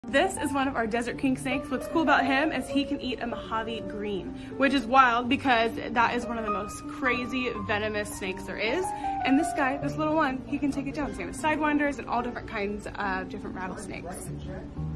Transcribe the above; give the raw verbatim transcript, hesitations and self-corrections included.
This is one of our desert king snakes. What's cool about him is he can eat a Mojave green, which is wild because that is one of the most crazy venomous snakes there is. And this guy, this little one, he can take it down. Same as sidewinders and all different kinds of different rattlesnakes.